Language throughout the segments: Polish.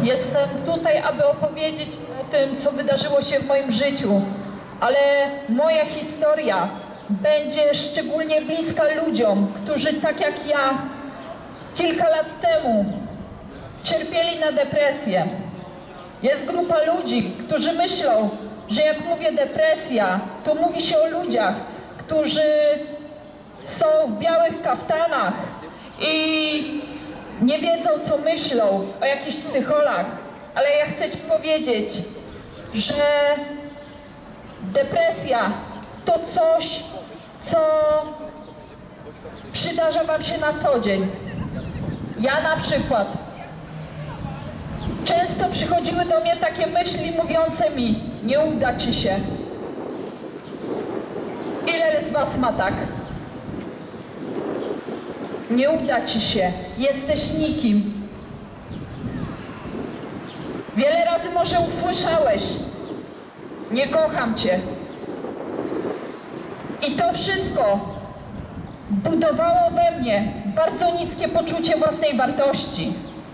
Jestem tutaj, aby opowiedzieć o tym, co wydarzyło się w moim życiu, ale moja historia będzie szczególnie bliska ludziom, którzy tak jak ja kilka lat temu cierpieli na depresję. Jest grupa ludzi, którzy myślą, że jak mówię depresja, to mówi się o ludziach, którzy są w białych kaftanach i nie wiedzą, co myślą o jakichś psycholach, ale ja chcę Ci powiedzieć, że depresja to coś, co przydarza Wam się na co dzień. Ja na przykład często przychodziły do mnie takie myśli mówiące mi: nie uda Ci się. Ile z Was ma tak? Nie uda Ci się, jesteś nikim. Wiele razy może usłyszałeś: nie kocham Cię. I to wszystko budowało we mnie bardzo niskie poczucie własnej wartości.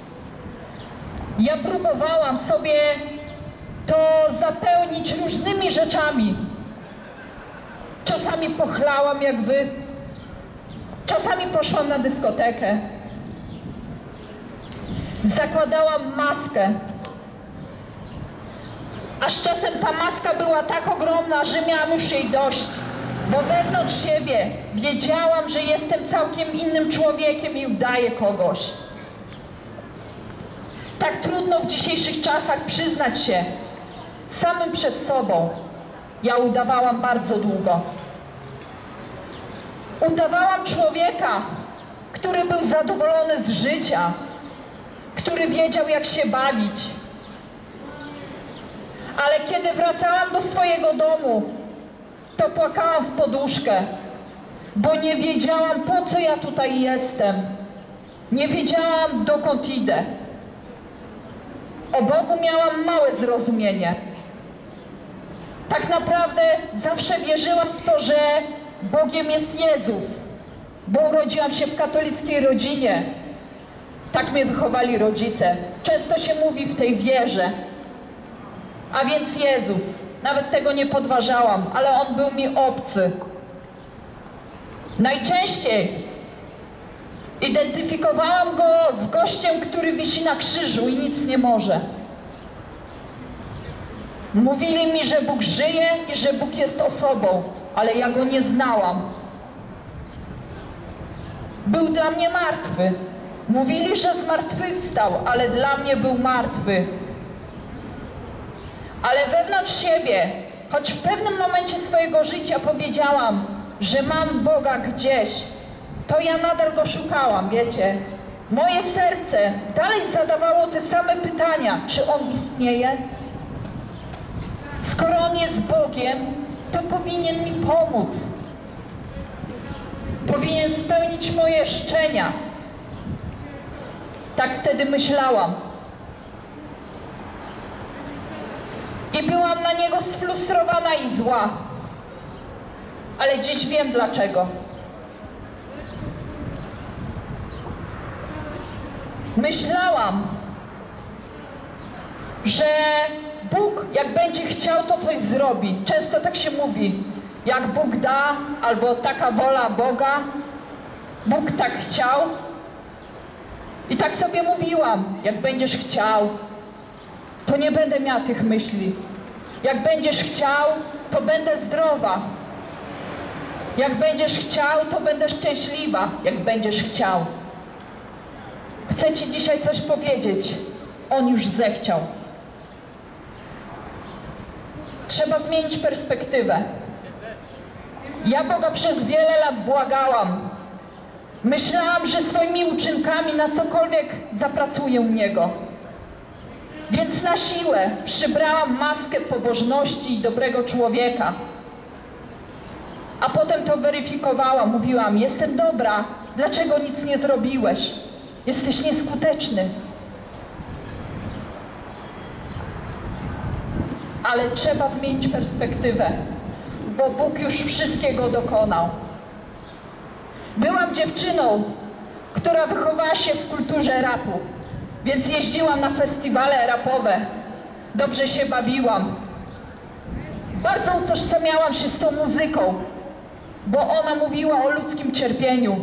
Ja próbowałam sobie to zapełnić różnymi rzeczami. Czasami pochlałam jak Wy, czasami poszłam na dyskotekę. Zakładałam maskę. Aż czasem ta maska była tak ogromna, że miałam już jej dość. Bo wewnątrz siebie wiedziałam, że jestem całkiem innym człowiekiem i udaję kogoś. Tak trudno w dzisiejszych czasach przyznać się samym przed sobą. Ja udawałam bardzo długo. Udawałam człowieka, który był zadowolony z życia, który wiedział, jak się bawić. Ale kiedy wracałam do swojego domu, to płakałam w poduszkę, bo nie wiedziałam, po co ja tutaj jestem. Nie wiedziałam, dokąd idę. O Bogu miałam małe zrozumienie. Tak naprawdę zawsze wierzyłam w to, że Bogiem jest Jezus, bo urodziłam się w katolickiej rodzinie. Tak mnie wychowali rodzice. Często się mówi w tej wierze. A więc Jezus. Nawet tego nie podważałam, ale On był mi obcy. Najczęściej identyfikowałam Go z gościem, który wisi na krzyżu i nic nie może. Mówili mi, że Bóg żyje i że Bóg jest osobą, ale ja Go nie znałam. Był dla mnie martwy. Mówili, że zmartwychwstał, ale dla mnie był martwy. Ale wewnątrz siebie, choć w pewnym momencie swojego życia powiedziałam, że mam Boga gdzieś, to ja nadal Go szukałam, wiecie. Moje serce dalej zadawało te same pytania, czy On istnieje? Skoro On jest Bogiem, to powinien mi pomóc. Powinien spełnić moje życzenia. Tak wtedy myślałam. I byłam na Niego sfrustrowana i zła. Ale dziś wiem dlaczego. Myślałam, że Bóg, jak będzie chciał, to coś zrobi. Często tak się mówi. Jak Bóg da, albo taka wola Boga, Bóg tak chciał. I tak sobie mówiłam, jak będziesz chciał, to nie będę miała tych myśli. Jak będziesz chciał, to będę zdrowa. Jak będziesz chciał, to będę szczęśliwa, jak będziesz chciał. Chcę Ci dzisiaj coś powiedzieć. On już zechciał. Trzeba zmienić perspektywę. Ja Boga przez wiele lat błagałam. Myślałam, że swoimi uczynkami na cokolwiek zapracuję u Niego. Więc na siłę przybrałam maskę pobożności i dobrego człowieka. A potem to weryfikowałam. Mówiłam, jestem dobra. Dlaczego nic nie zrobiłeś? Jesteś nieskuteczny. Ale trzeba zmienić perspektywę, bo Bóg już wszystkiego dokonał. Byłam dziewczyną, która wychowała się w kulturze rapu. Więc jeździłam na festiwale rapowe. Dobrze się bawiłam. Bardzo utożsamiałam się z tą muzyką, bo ona mówiła o ludzkim cierpieniu.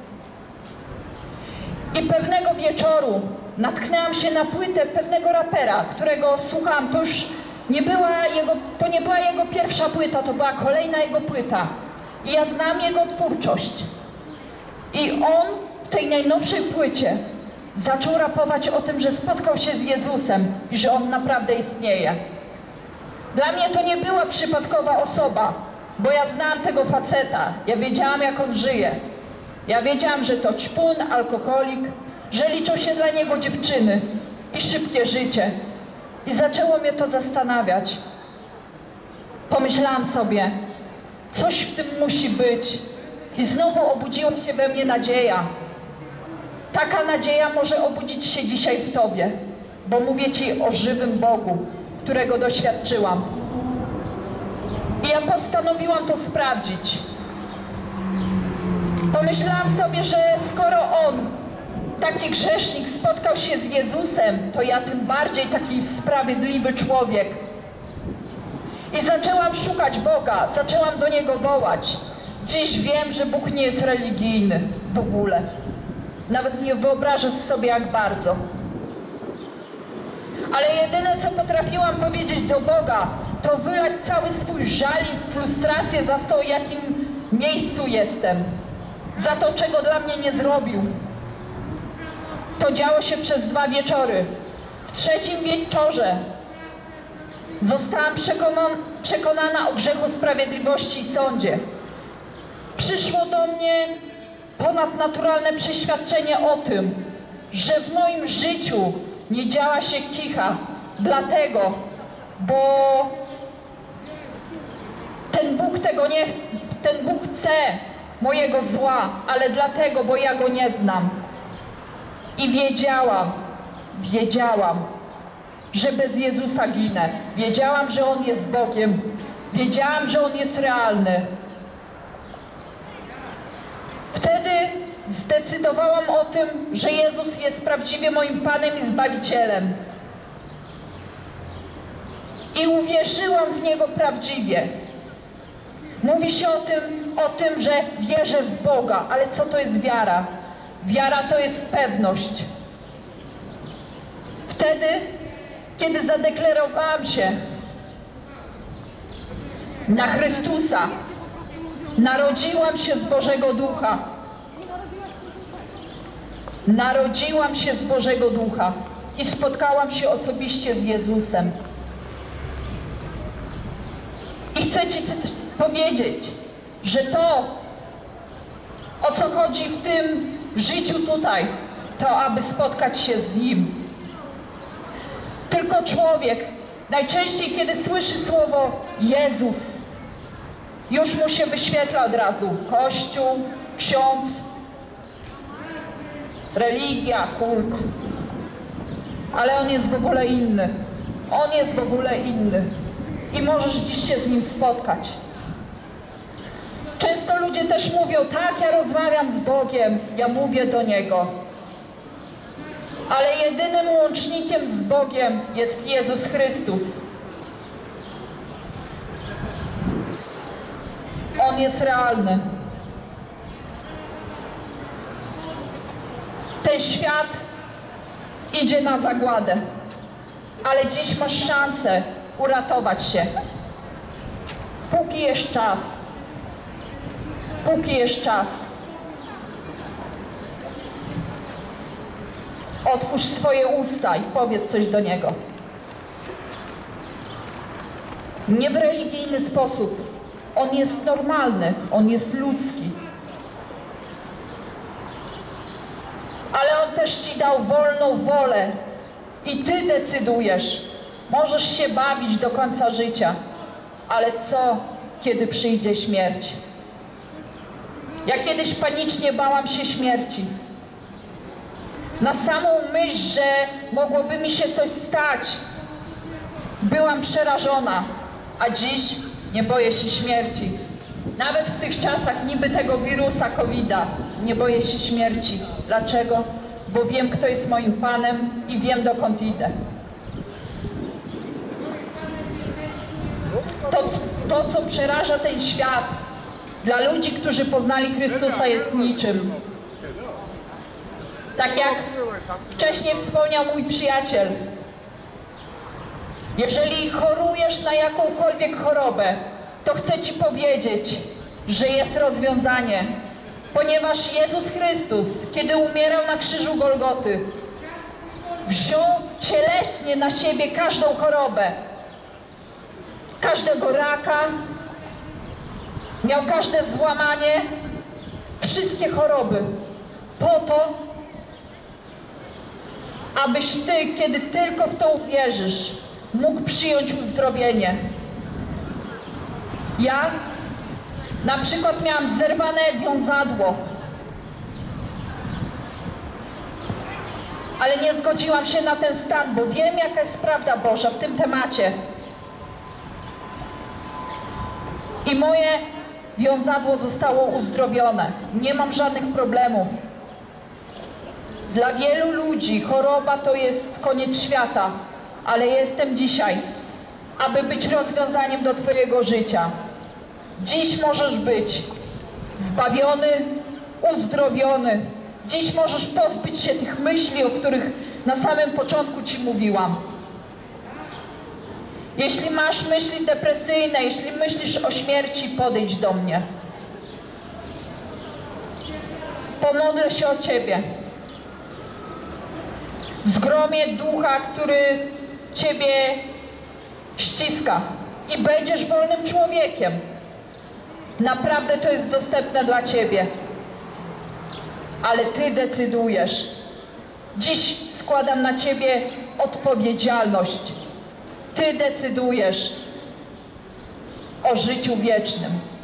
I pewnego wieczoru natknęłam się na płytę pewnego rapera, którego słuchałam. To już nie była jego pierwsza płyta, to była kolejna jego płyta. I ja znam jego twórczość. I on w tej najnowszej płycie zaczął rapować o tym, że spotkał się z Jezusem i że On naprawdę istnieje. Dla mnie to nie była przypadkowa osoba, bo ja znałam tego faceta, ja wiedziałam, jak on żyje. Ja wiedziałam, że to ćpun, alkoholik, że liczą się dla niego dziewczyny i szybkie życie. I zaczęło mnie to zastanawiać. Pomyślałam sobie, coś w tym musi być. I znowu obudziła się we mnie nadzieja. Taka nadzieja może obudzić się dzisiaj w Tobie, bo mówię Ci o żywym Bogu, którego doświadczyłam. I ja postanowiłam to sprawdzić. Pomyślałam sobie, że skoro On, taki grzesznik, spotkał się z Jezusem, to ja tym bardziej taki sprawiedliwy człowiek. I zaczęłam szukać Boga, zaczęłam do Niego wołać. Dziś wiem, że Bóg nie jest religijny w ogóle. Nawet nie wyobrażasz sobie, jak bardzo. Ale jedyne, co potrafiłam powiedzieć do Boga, to wylać cały swój żal i frustrację za to, w jakim miejscu jestem. Za to, czego dla mnie nie zrobił. To działo się przez 2 wieczory. W 3. wieczorze zostałam przekonana o grzechu, sprawiedliwości i sądzie. Przyszło do mnie ponadnaturalne przeświadczenie o tym, że w moim życiu nie działa się kicha, dlatego, bo ten Bóg chce mojego zła, ale dlatego, bo ja Go nie znam. I wiedziałam, że bez Jezusa ginę. Wiedziałam, że On jest Bogiem. Wiedziałam, że On jest realny. Wtedy zdecydowałam o tym, że Jezus jest prawdziwie moim Panem i Zbawicielem. I uwierzyłam w Niego prawdziwie. Mówi się o tym, że wierzę w Boga, ale co to jest wiara? Wiara to jest pewność. Wtedy, kiedy zadeklarowałam się na Chrystusa, narodziłam się z Bożego Ducha. Narodziłam się z Bożego Ducha i spotkałam się osobiście z Jezusem. I chcę Ci powiedzieć, że to, o co chodzi w tym życiu tutaj, to aby spotkać się z Nim. Tylko człowiek, najczęściej kiedy słyszy słowo Jezus, już mu się wyświetla od razu Kościół, ksiądz, religia, kult. Ale On jest w ogóle inny. On jest w ogóle inny. I możesz dziś się z Nim spotkać. Często ludzie też mówią, tak, ja rozmawiam z Bogiem, ja mówię do Niego. Ale jedynym łącznikiem z Bogiem jest Jezus Chrystus. On jest realny. Ten świat idzie na zagładę, ale dziś masz szansę uratować się. Póki jest czas. Póki jest czas. Otwórz swoje usta i powiedz coś do Niego. Nie w religijny sposób. On jest normalny, On jest ludzki. Ale On też Ci dał wolną wolę i Ty decydujesz. Możesz się bawić do końca życia, ale co, kiedy przyjdzie śmierć? Ja kiedyś panicznie bałam się śmierci. Na samą myśl, że mogłoby mi się coś stać, byłam przerażona, a dziś nie boję się śmierci. Nawet w tych czasach niby tego wirusa COVID-a nie boję się śmierci. Dlaczego? bo wiem, kto jest moim Panem i wiem, dokąd idę. To, co przeraża ten świat, dla ludzi, którzy poznali Chrystusa, jest niczym. Tak jak wcześniej wspomniał mój przyjaciel, jeżeli chorujesz na jakąkolwiek chorobę, to chcę Ci powiedzieć, że jest rozwiązanie, ponieważ Jezus Chrystus, kiedy umierał na krzyżu Golgoty, wziął cieleśnie na siebie każdą chorobę, każdego raka, miał każde złamanie, wszystkie choroby, po to, abyś Ty, kiedy tylko w to uwierzysz, mógł przyjąć uzdrowienie. Ja na przykład miałam zerwane wiązadło, ale nie zgodziłam się na ten stan, bo wiem, jaka jest prawda Boża w tym temacie. I moje wiązadło zostało uzdrowione. Nie mam żadnych problemów. Dla wielu ludzi choroba to jest koniec świata, ale jestem dzisiaj, aby być rozwiązaniem do Twojego życia. Dziś możesz być zbawiony, uzdrowiony. Dziś możesz pozbyć się tych myśli, o których na samym początku Ci mówiłam. Jeśli masz myśli depresyjne, jeśli myślisz o śmierci, podejdź do mnie. Pomodlę się o Ciebie. Zgromię ducha, który Ciebie ściska i będziesz wolnym człowiekiem. Naprawdę to jest dostępne dla Ciebie. Ale Ty decydujesz. Dziś składam na Ciebie odpowiedzialność. Ty decydujesz o życiu wiecznym.